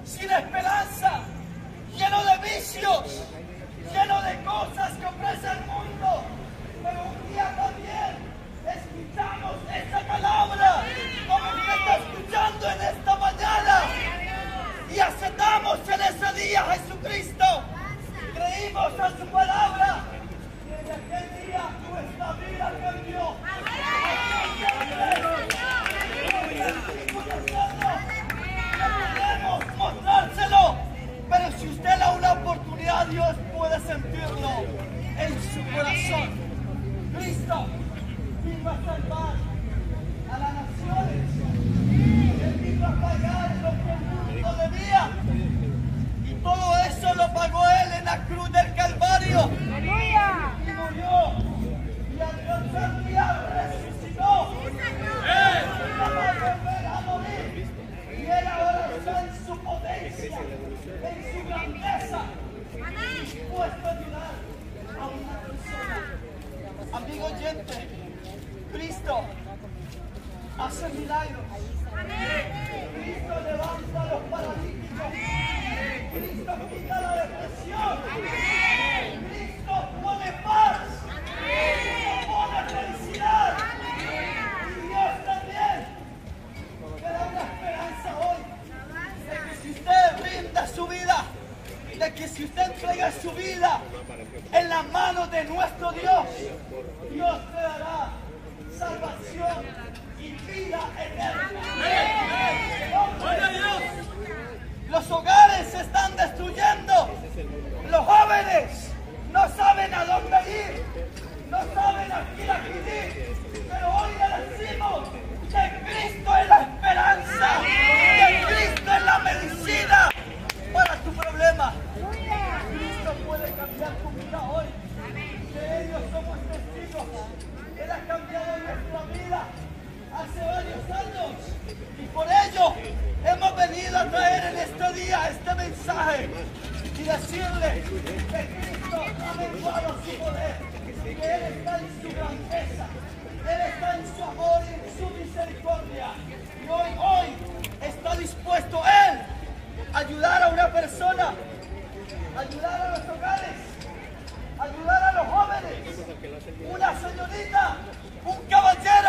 sin esperanza, lleno de vicios, lleno de cosas que ofrece el mundo. Pero un día también escuchamos esta palabra, como usted está escuchando en esta mañana, y aceptamos en ese día a Jesucristo. Creímos en su palabra, y en aquel día nuestra vida cambió. No podemos mostrárselo, pero si usted le da una oportunidad, Dios puede sentirlo en su corazón. Cristo vino a salvar a las naciones. Él vino a pagar lo que el mundo debía. Y todo eso lo pagó Él en la cruz del Calvario. Y murió. Y al tercer día resucitó. No va a volver a morir. Y Él ahora está en su potencia, en su grandeza, dispuesto a ayudar a una persona. Amigo oyente, Cristo hace milagros. Cristo levanta a los paralíticos. Cristo quita la depresión. Cristo pone paz. Cristo pone felicidad. Y Dios también le da una esperanza hoy de que si usted brinda su vida, de que si usted entrega su vida en las manos de nuestro Dios, Dios le dará salvación y vida eterna. Los hogares se están destruyendo. Los jóvenes no saben a dónde ir, no saben a quién acudir. Pero hoy le decimos que Cristo es la esperanza, que Cristo es la medicina para tu problema. Cristo puede cambiar tu vida hoy. De ellos somos testigos. Él ha cambiado nuestra vida hace varios años. Y por ello hemos venido a traer en este día este mensaje y decirle que Cristo ha menguado su poder, que Él está en su grandeza, Él está en su amor y en su misericordia. Y hoy está dispuesto Él a ayudar a una persona, ayudar a los hogares, ayudar a los jóvenes, una señorita, un caballero.